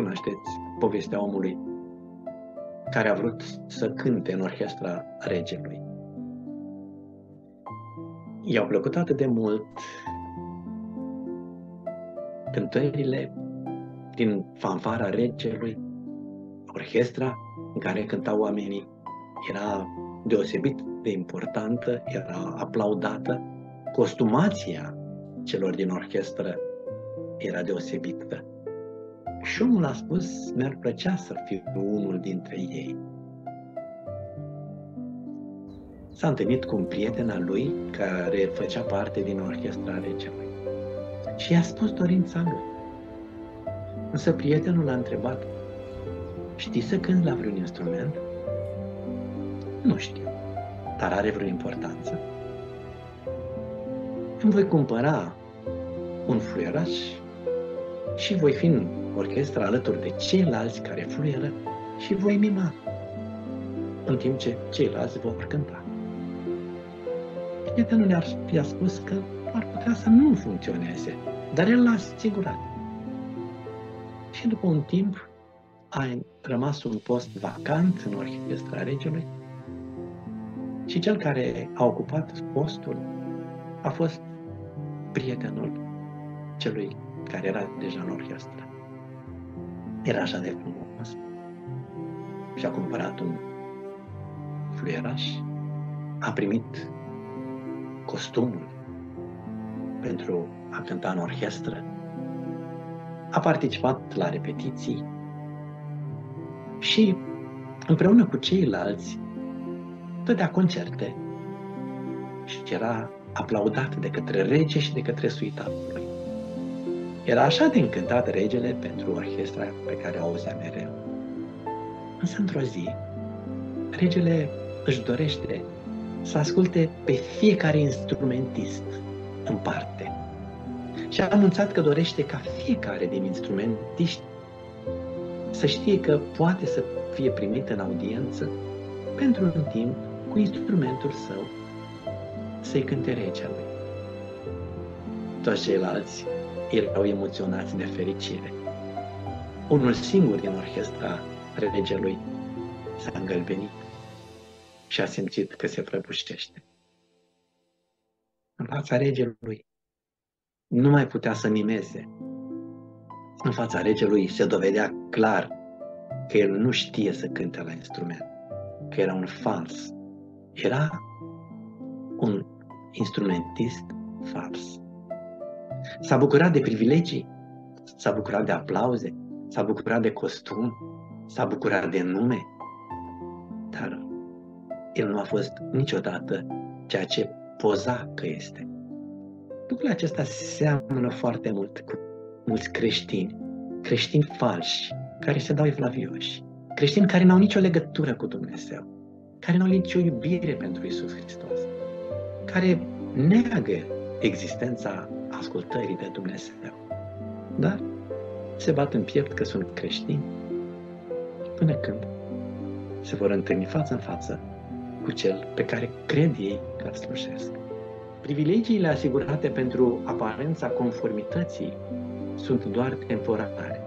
cunoașteți povestea omului care a vrut să cânte în orchestra regelui. I-au plăcut atât de mult cântările din fanfara regelui, orchestra în care cântau oamenii era deosebit de importantă, era aplaudată, costumația celor din orchestră era deosebită. Și omul a spus, mi-ar plăcea să fiu unul dintre ei. S-a întâlnit cu un prieten al lui care făcea parte din orchestra regelui și i-a spus dorința lui. Însă prietenul l-a întrebat, știi să cânti la vreun instrument? Nu știu, dar are vreo importanță? Îmi voi cumpăra un fluieraș și voi fi în orchestra alături de ceilalți care fluieră și voi mima, în timp ce ceilalți vor cânta. Prietenul i-a spus că ar putea să nu funcționeze, dar el l-a asigurat. Și după un timp a rămas un post vacant în orchestra regelui și cel care a ocupat postul a fost prietenul celui care era deja în orchestră. Era așa de frumos și a cumpărat un fluieraș, a primit costumul pentru a cânta în orchestră, a participat la repetiții și împreună cu ceilalți dădea concerte și era aplaudat de către rege și de către suita lui. Era așa de încântat regele pentru orchestra pe care o auzea mereu. Însă într-o zi, regele își dorește să asculte pe fiecare instrumentist în parte și a anunțat că dorește ca fiecare din instrumentiști să știe că poate să fie primit în audiență pentru un timp cu instrumentul său să-i cânte regelui. Toți ceilalți erau emoționați de fericire. Unul singur din orchestra regelui s-a îngălbenit și a simțit că se prăbușește. În fața regelui nu mai putea să mimeze. În fața regelui se dovedea clar că el nu știe să cânte la instrument, că era un fals. Era un instrumentist fals. S-a bucurat de privilegii, s-a bucurat de aplauze, s-a bucurat de costum, s-a bucurat de nume, dar el nu a fost niciodată ceea ce poza că este. Lucrul acesta seamănă foarte mult cu mulți creștini falși, care se dau evlavioși, creștini care n-au nicio legătură cu Dumnezeu, care n-au nicio iubire pentru Iisus Hristos, care neagă existența ascultării de Dumnezeu, dar se bat în piept că sunt creștini până când se vor întâlni față în față cu cel pe care cred ei că îl slujesc. Privilegiile asigurate pentru aparența conformității sunt doar temporare.